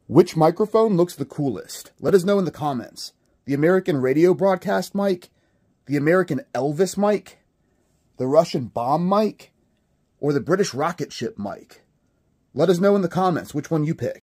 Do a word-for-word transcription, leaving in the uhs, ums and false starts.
Which microphone looks the coolest? Let us know in the comments. The American radio broadcast mic, the American Elvis mic, the Russian bomb mic, or the British rocket ship mic? Let us know in the comments which one you pick.